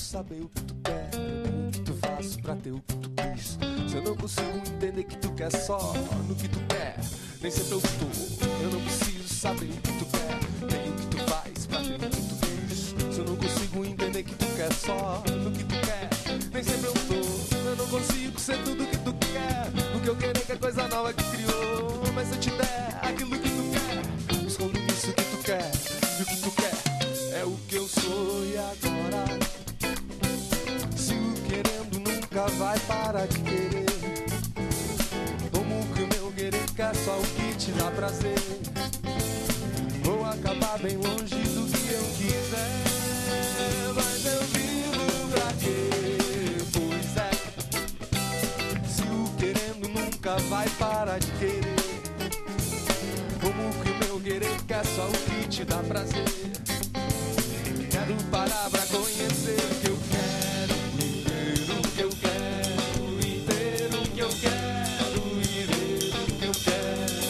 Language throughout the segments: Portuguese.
saber o que tu quer, o que tu faz pra ter o que tu quis. Se eu não consigo entender que tu quer só no que tu quer, nem sempre eu tô. Eu não preciso saber o que tu quer, nem o que tu faz pra ter o que tu quis. Se eu não consigo entender que tu quer só no que tu quer, nem sempre eu tô. Eu não consigo ser tudo que tu quer, o que eu querer que é coisa nova que criou. Mas se eu te der aquilo que tu quer, escondo nisso que tu quer, e o que tu quer é o que eu sou. E agora, se o querendo nunca vai parar de querer, como que o meu querer quer só o que te dá prazer, vou acabar bem longe do que eu quiser. Mas eu vivo pra quê? Pois é, se o querendo nunca vai parar de querer, como que o meu querer quer só o que te dá prazer, quero parar pra conhecer o que eu quero, viver o que eu quero, e ter o que eu quero, e ver o que eu quero.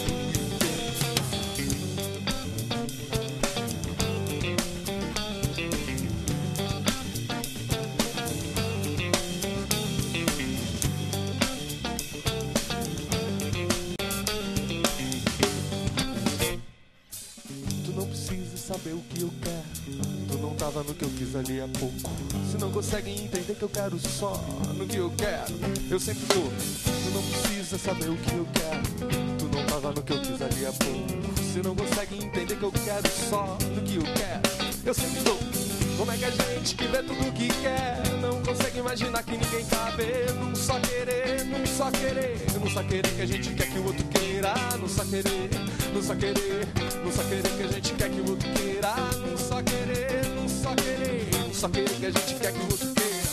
Tu não precisa saber o que eu quero, tu não tava no que eu fiz ali há pouco. Se não consegue entender que eu quero só no que eu quero, eu sempre tô. Tu não precisa saber o que eu quero, tu não tava no que eu fiz ali há pouco. Se não consegue entender que eu quero só no que eu quero, eu sempre tô. Como é que a gente que vê tudo o que quer não consegue imaginar que ninguém cabe num só querer, num só querer, num só querer que a gente quer que o outro queira, num só querer, num só querer, num só querer que a gente quer que o outro queira, num só querer, num só querer, num só querer que a gente quer que o outro queira.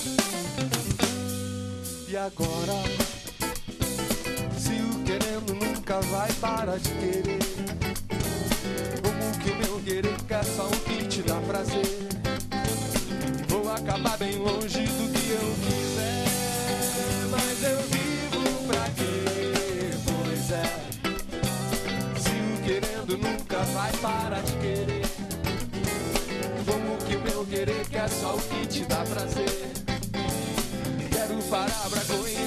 E agora, se o querendo nunca vai parar de querer, como que o meu querer quer só o que te dá prazer, vou acabar bem longe do que eu quiser. Mas eu vivo pra quê? Pois é, se o querendo nunca vai parar de querer, como que o meu querer quer só o que te dá prazer, quero parar pra conhecer